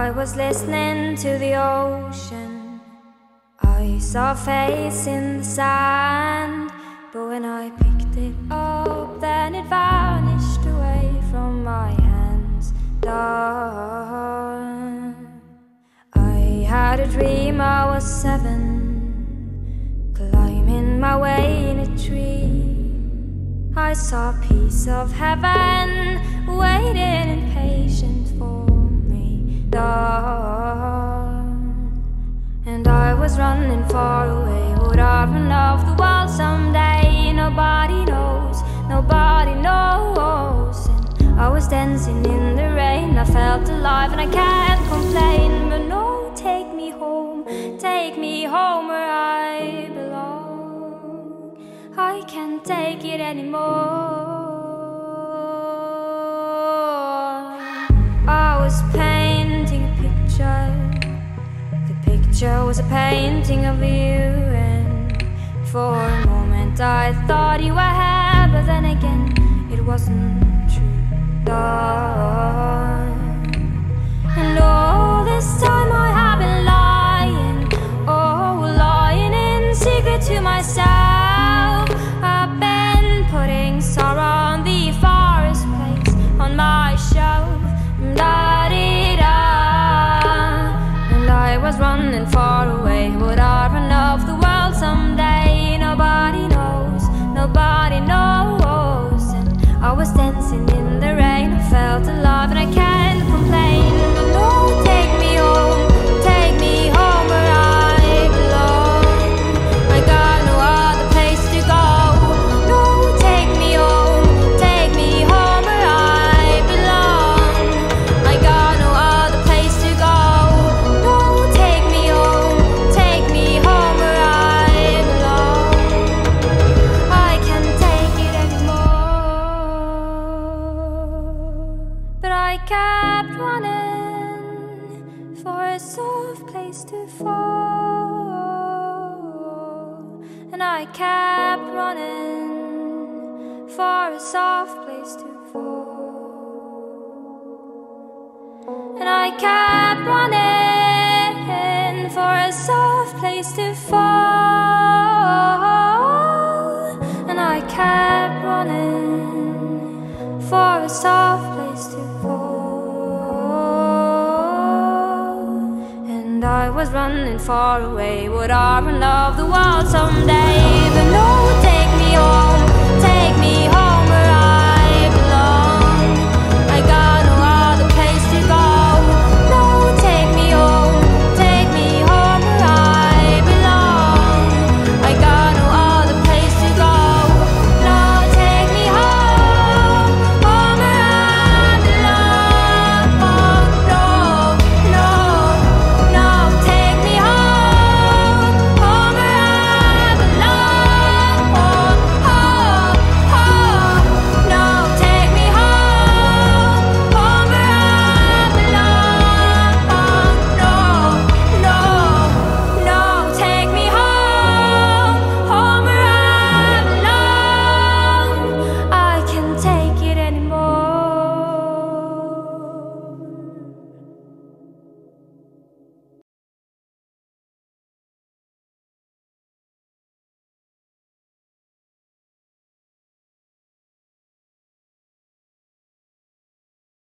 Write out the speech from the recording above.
I was listening to the ocean. I saw a face in the sand, but when I picked it up, then it vanished away from my hands. Done. I had a dream I was 7, climbing my way in a tree. I saw a piece of heaven waiting impatient for me. Done. And I was running far away. Would I run off the wall someday? Nobody knows, nobody knows. And I was dancing in the rain. I felt alive and I can't complain. But no, take me home where I belong. I can't take it anymore. I was painting a picture. The picture was a painting of you, and for a moment I thought you were here, but then again it wasn't true. And all this time I have been lying, lying in secret to myself. I've been putting sorrow on the forest place on my shelf. Da-dee-da. And I was running far away. Would I run off the world someday? Nobody knows, nobody knows. And I was dancing in the rain. I felt alive and I can't complain. But no, take me home where I belong. I got no other place to go. No, take me home where I belong. I got no other place to go. No, take me home where I belong. I can't take it anymore. But I kept running for a soft place to fall. And I kept running for a soft place to fall. And I kept running for a soft place to fall. And I kept running for a soft place to fall. And I was running far away. Would I run off the world someday? But no, take me home